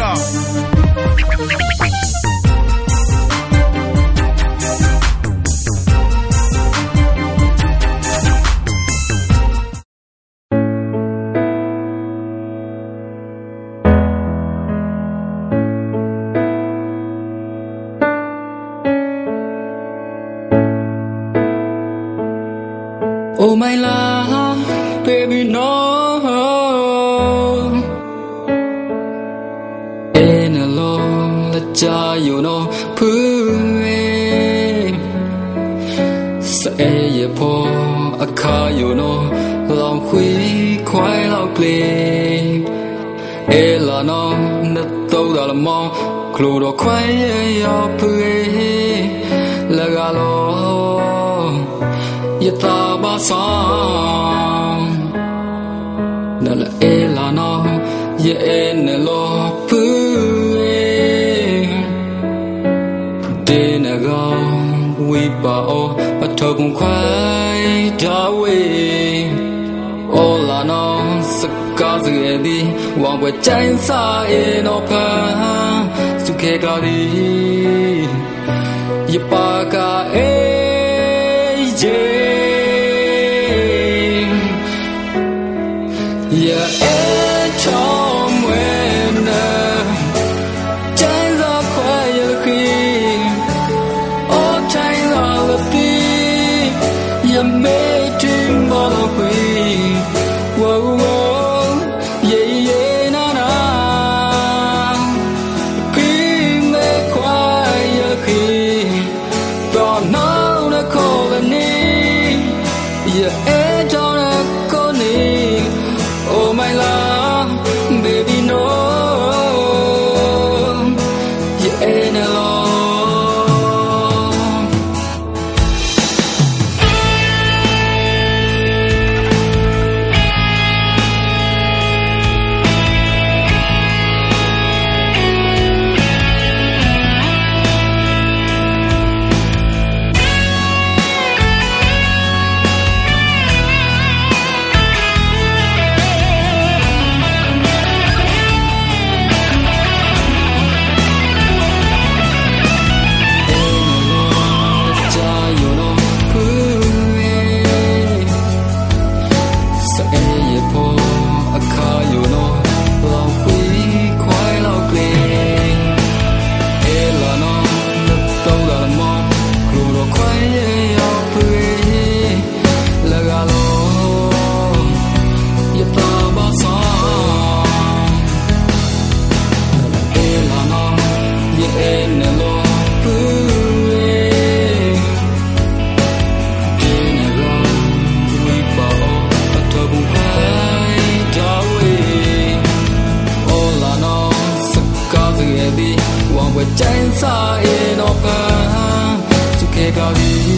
Oh my love, baby no. In a long la cha you know pui. Sa e ye po a ka you know long hui kwai lao play. E la no na to da la mo klo do kwai ye yo pui. La ga lo yata ba song na la e la no ye ne lo pu de na go we ba o ba tho kun kwai da we o la no sa ka ze di wa we chain sa e no pa su ke ga di ye pa ka e yeah, Tom winner, chains are quiet cream, all chains are the beat. You made him bottle queen. Whoa, whoa, yeah, yeah, na na. Cream, they quiet cream, don't know the colony. Yeah, Tom. Oh my love, baby no, you ain't alone. Chains are in open to kick out